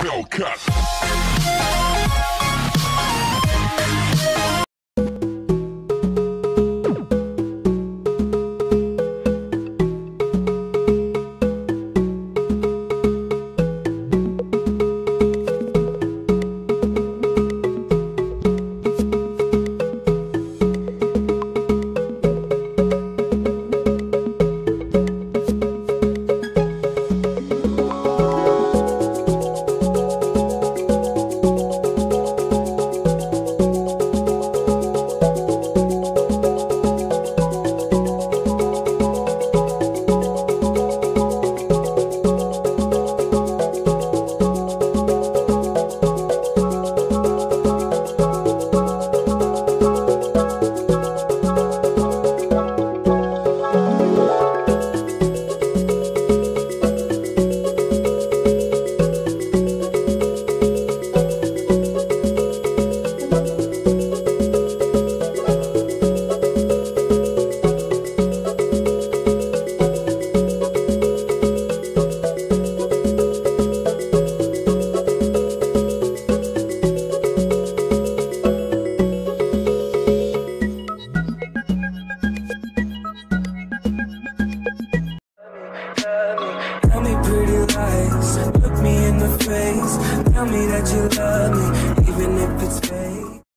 Hellcat. Tell me pretty lies, look me in the face. Tell me that you love me,